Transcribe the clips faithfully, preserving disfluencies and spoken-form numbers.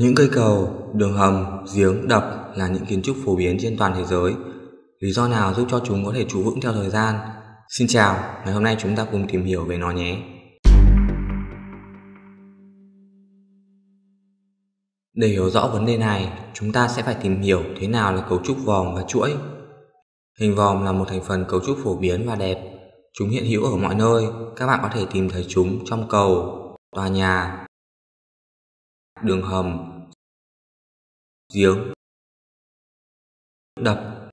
Những cây cầu, đường hầm, giếng, đập là những kiến trúc phổ biến trên toàn thế giới. Lý do nào giúp cho chúng có thể trụ vững theo thời gian? Xin chào, ngày hôm nay chúng ta cùng tìm hiểu về nó nhé. Để hiểu rõ vấn đề này, chúng ta sẽ phải tìm hiểu thế nào là cấu trúc vòm và chuỗi. Hình vòm là một thành phần cấu trúc phổ biến và đẹp. Chúng hiện hữu ở mọi nơi, các bạn có thể tìm thấy chúng trong cầu, tòa nhà, đường hầm, giếng, đập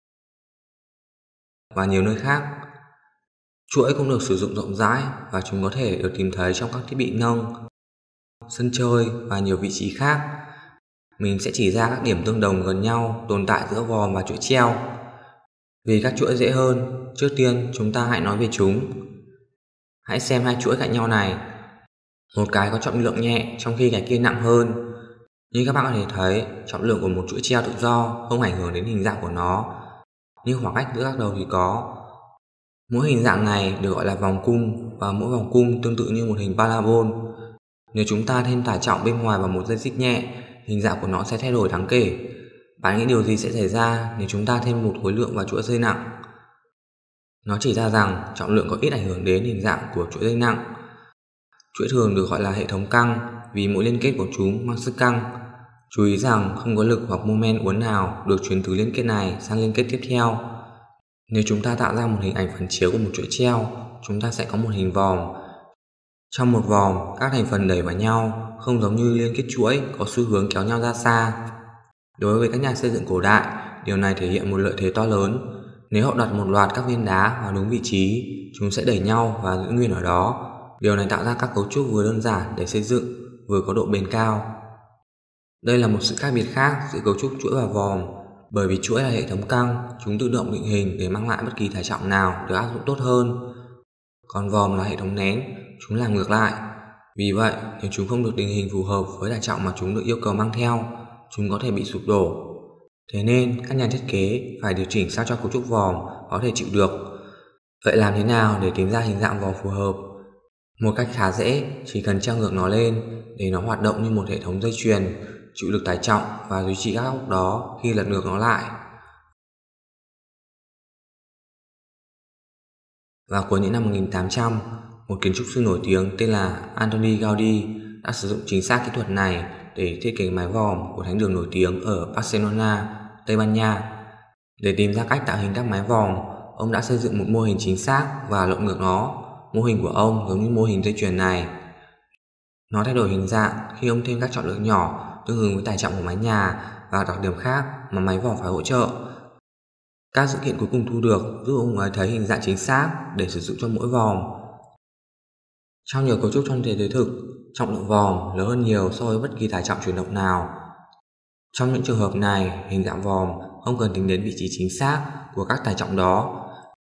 và nhiều nơi khác. Chuỗi cũng được sử dụng rộng rãi và chúng có thể được tìm thấy trong các thiết bị nâng, sân chơi và nhiều vị trí khác. Mình sẽ chỉ ra các điểm tương đồng gần nhau tồn tại giữa vòm và chuỗi treo. Vì các chuỗi dễ hơn, trước tiên chúng ta hãy nói về chúng. Hãy xem hai chuỗi cạnh nhau này. Một cái có trọng lượng nhẹ trong khi cái kia nặng hơn. Như các bạn có thể thấy, trọng lượng của một chuỗi treo tự do không ảnh hưởng đến hình dạng của nó, nhưng khoảng cách giữa các đầu thì có. Mỗi hình dạng này được gọi là vòng cung và mỗi vòng cung tương tự như một hình parabol. Nếu chúng ta thêm tải trọng bên ngoài vào một dây xích nhẹ, hình dạng của nó sẽ thay đổi đáng kể. Bạn nghĩ điều gì sẽ xảy ra nếu chúng ta thêm một khối lượng vào chuỗi dây nặng? Nó chỉ ra rằng trọng lượng có ít ảnh hưởng đến hình dạng của chuỗi dây nặng. Chuỗi thường được gọi là hệ thống căng vì mỗi liên kết của chúng mang sức căng. Chú ý rằng không có lực hoặc mô men uốn nào được truyền từ liên kết này sang liên kết tiếp theo. Nếu chúng ta tạo ra một hình ảnh phản chiếu của một chuỗi treo, chúng ta sẽ có một hình vòm. Trong một vòm, các thành phần đẩy vào nhau, không giống như liên kết chuỗi có xu hướng kéo nhau ra xa. Đối với các nhà xây dựng cổ đại, điều này thể hiện một lợi thế to lớn. Nếu họ đặt một loạt các viên đá vào đúng vị trí, chúng sẽ đẩy nhau và giữ nguyên ở đó. Điều này tạo ra các cấu trúc vừa đơn giản để xây dựng, vừa có độ bền cao. Đây là một sự khác biệt khác giữa cấu trúc chuỗi và vòm. Bởi vì chuỗi là hệ thống căng, chúng tự động định hình để mang lại bất kỳ tải trọng nào được áp dụng tốt hơn. Còn vòm là hệ thống nén, chúng làm ngược lại. Vì vậy, nếu chúng không được định hình phù hợp với tải trọng mà chúng được yêu cầu mang theo, chúng có thể bị sụp đổ. Thế nên, các nhà thiết kế phải điều chỉnh sao cho cấu trúc vòm có thể chịu được. Vậy làm thế nào để tìm ra hình dạng vòm phù hợp? Một cách khá dễ, chỉ cần treo ngược nó lên để nó hoạt động như một hệ thống dây chuyền, chịu được tải trọng và duy trì các góc đó khi lật ngược nó lại. Vào cuối những năm một nghìn tám trăm, một kiến trúc sư nổi tiếng tên là Antoni Gaudi đã sử dụng chính xác kỹ thuật này để thiết kế mái vòm của thánh đường nổi tiếng ở Barcelona, Tây Ban Nha. Để tìm ra cách tạo hình các mái vòm, ông đã xây dựng một mô hình chính xác và lộn ngược nó. Mô hình của ông giống như mô hình dây chuyền này. Nó thay đổi hình dạng khi ông thêm các trọng lượng nhỏ tương ứng với tải trọng của mái nhà và đặc điểm khác mà máy vòm phải hỗ trợ. Các dữ kiện cuối cùng thu được giúp ông ấy thấy hình dạng chính xác để sử dụng cho mỗi vòm. Trong nhiều cấu trúc trong thế giới thực, trọng lượng vòm lớn hơn nhiều so với bất kỳ tải trọng chuyển động nào. Trong những trường hợp này, hình dạng vòm không cần tính đến vị trí chính xác của các tải trọng đó.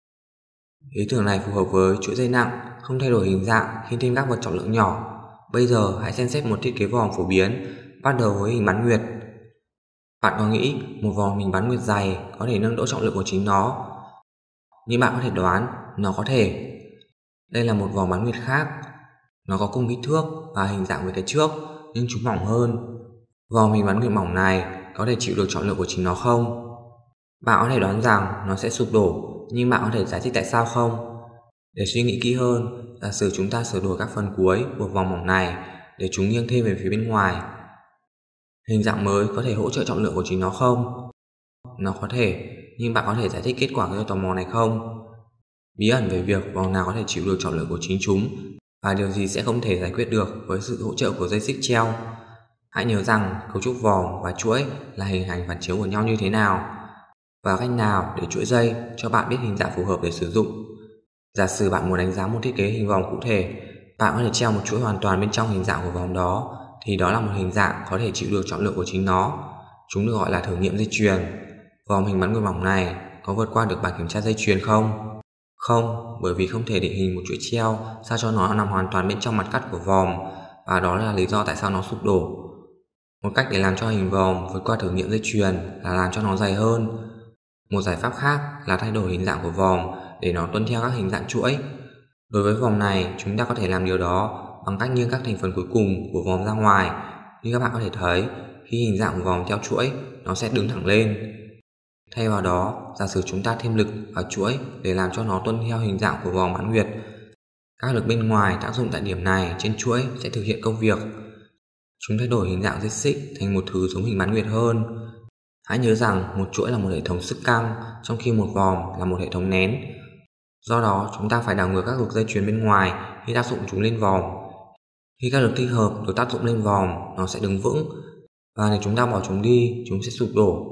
Ý tưởng này phù hợp với chuỗi dây nặng, không thay đổi hình dạng khi thêm các vật trọng lượng nhỏ. Bây giờ hãy xem xét một thiết kế vòm phổ biến, bắt đầu với hình bán nguyệt. Bạn có nghĩ một vòm hình bán nguyệt dày có thể nâng đỡ trọng lượng của chính nó? Nhưng bạn có thể đoán, nó có thể. Đây là một vòm bán nguyệt khác. Nó có cùng kích thước và hình dạng với cái trước, nhưng chúng mỏng hơn. Vòm hình bán nguyệt mỏng này có thể chịu được trọng lượng của chính nó không? Bạn có thể đoán rằng nó sẽ sụp đổ, nhưng bạn có thể giải thích tại sao không? Để suy nghĩ kỹ hơn, giả sử chúng ta sửa đổi các phần cuối của vòm mỏng này để chúng nghiêng thêm về phía bên ngoài. Hình dạng mới có thể hỗ trợ trọng lượng của chính nó không? Nó có thể, nhưng bạn có thể giải thích kết quả gây tò mò này không? Bí ẩn về việc vòm nào có thể chịu được trọng lượng của chính chúng và điều gì sẽ không thể giải quyết được với sự hỗ trợ của dây xích treo. Hãy nhớ rằng cấu trúc vòm và chuỗi là hình ảnh phản chiếu của nhau như thế nào và cách nào để chuỗi dây cho bạn biết hình dạng phù hợp để sử dụng. Giả sử bạn muốn đánh giá một thiết kế hình vòm cụ thể, bạn có thể treo một chuỗi hoàn toàn bên trong hình dạng của vòm đó, thì đó là một hình dạng có thể chịu được trọng lượng của chính nó. Chúng được gọi là thử nghiệm dây chuyền. Vòm hình bán nguyệt mỏng này có vượt qua được bài kiểm tra dây chuyền không? Không, bởi vì không thể định hình một chuỗi treo sao cho nó nằm hoàn toàn bên trong mặt cắt của vòm, và đó là lý do tại sao nó sụp đổ. Một cách để làm cho hình vòm vượt qua thử nghiệm dây chuyền là làm cho nó dày hơn. Một giải pháp khác là thay đổi hình dạng của vòm để nó tuân theo các hình dạng chuỗi. Đối với vòm này, chúng ta có thể làm điều đó bằng cách nghiêng các thành phần cuối cùng của vòm ra ngoài. Như các bạn có thể thấy, khi hình dạng của vòng theo chuỗi nó sẽ đứng thẳng lên. Thay vào đó, giả sử chúng ta thêm lực vào chuỗi để làm cho nó tuân theo hình dạng của vòng bán nguyệt. Các lực bên ngoài tác dụng tại điểm này trên chuỗi sẽ thực hiện công việc. Chúng thay đổi hình dạng dây xích thành một thứ giống hình bán nguyệt hơn. Hãy nhớ rằng một chuỗi là một hệ thống sức căng, trong khi một vòng là một hệ thống nén. Do đó, chúng ta phải đảo ngược các lực dây chuyền bên ngoài khi tác dụng chúng lên vòng. Khi các lực thích hợp được tác dụng lên vòng, nó sẽ đứng vững, và nếu chúng ta bỏ chúng đi, chúng sẽ sụp đổ.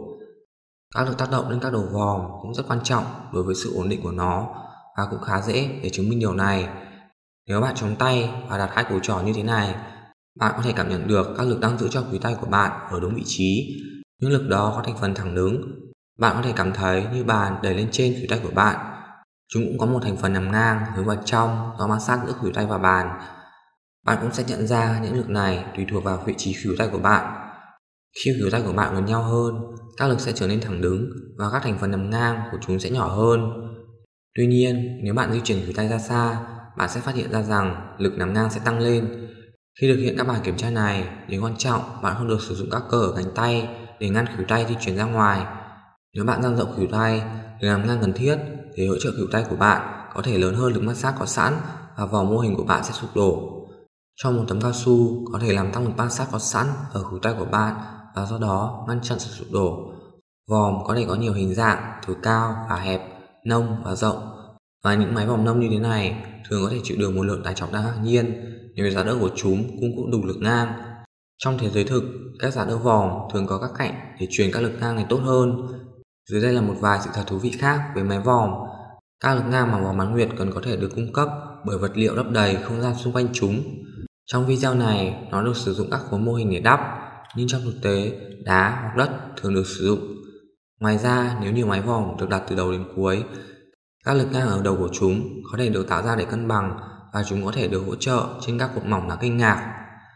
Các lực tác động lên các đầu vòng cũng rất quan trọng đối với sự ổn định của nó, và cũng khá dễ để chứng minh điều này. Nếu bạn chống tay và đặt hai củ trỏ như thế này, bạn có thể cảm nhận được các lực đang giữ cho khuỷu tay của bạn ở đúng vị trí. Những lực đó có thành phần thẳng đứng. Bạn có thể cảm thấy như bàn đẩy lên trên khuỷu tay của bạn. Chúng cũng có một thành phần nằm ngang hướng vào trong do ma sát giữa khuỷu tay và bàn. Bạn cũng sẽ nhận ra những lực này tùy thuộc vào vị trí khuỷu tay của bạn. Khi khuỷu tay của bạn gần nhau hơn, các lực sẽ trở nên thẳng đứng và các thành phần nằm ngang của chúng sẽ nhỏ hơn. Tuy nhiên, nếu bạn di chuyển khuỷu tay ra xa, bạn sẽ phát hiện ra rằng lực nằm ngang sẽ tăng lên. Khi thực hiện các bài kiểm tra này, điều quan trọng bạn không được sử dụng các cơ ở cánh tay để ngăn khuỷu tay di chuyển ra ngoài. Nếu bạn dang rộng khuỷu tay, lực nằm ngang cần thiết để hỗ trợ khuỷu tay của bạn có thể lớn hơn lực ma sát có sẵn và vòng mô hình của bạn sẽ sụp đổ. Cho một tấm cao su có thể làm tăng lực ma sát có sẵn ở khuỷu tay của bạn và do đó ngăn chặn sự sụp đổ. Vòm có thể có nhiều hình dạng từ cao và hẹp, nông và rộng, và những máy vòm nông như thế này thường có thể chịu được một lượng tải trọng ngạc nhiên nếu giá đỡ của chúng cũng cũng đủ lực ngang. Trong thế giới thực, các giá đỡ vòm thường có các cạnh để truyền các lực ngang này tốt hơn. Dưới đây là một vài sự thật thú vị khác về máy vòm. Các lực ngang mà vòm bán nguyệt cần có thể được cung cấp bởi vật liệu lấp đầy không gian xung quanh chúng. Trong video này, nó được sử dụng các khối mô hình để đắp, nhưng trong thực tế, đá hoặc đất thường được sử dụng. Ngoài ra, nếu nhiều mái vòm được đặt từ đầu đến cuối, các lực ngang ở đầu của chúng có thể được tạo ra để cân bằng và chúng có thể được hỗ trợ trên các cột mỏng đáng kinh ngạc.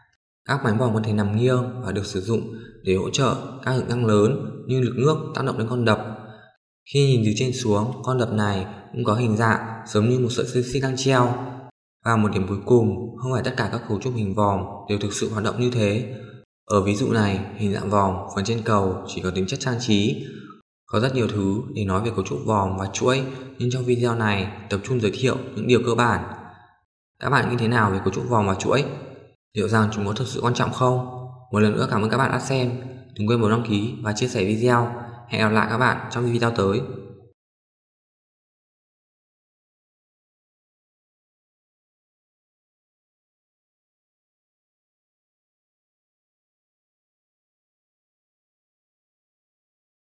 Các mái vòm có thể nằm nghiêng và được sử dụng để hỗ trợ các lực ngang lớn như lực nước tác động đến con đập. Khi nhìn từ trên xuống, con đập này cũng có hình dạng giống như một sợi dây xích đang treo. Và một điểm cuối cùng, không phải tất cả các cấu trúc hình vòm đều thực sự hoạt động như thế. Ở ví dụ này, hình dạng vòm phần trên cầu chỉ có tính chất trang trí. Có rất nhiều thứ để nói về cấu trúc vòm và chuỗi, nhưng trong video này tập trung giới thiệu những điều cơ bản. Các bạn nghĩ thế nào về cấu trúc vòm và chuỗi? Liệu rằng chúng có thực sự quan trọng không? Một lần nữa cảm ơn các bạn đã xem. Đừng quên bấm đăng ký và chia sẻ video. Hẹn gặp lại các bạn trong video tới.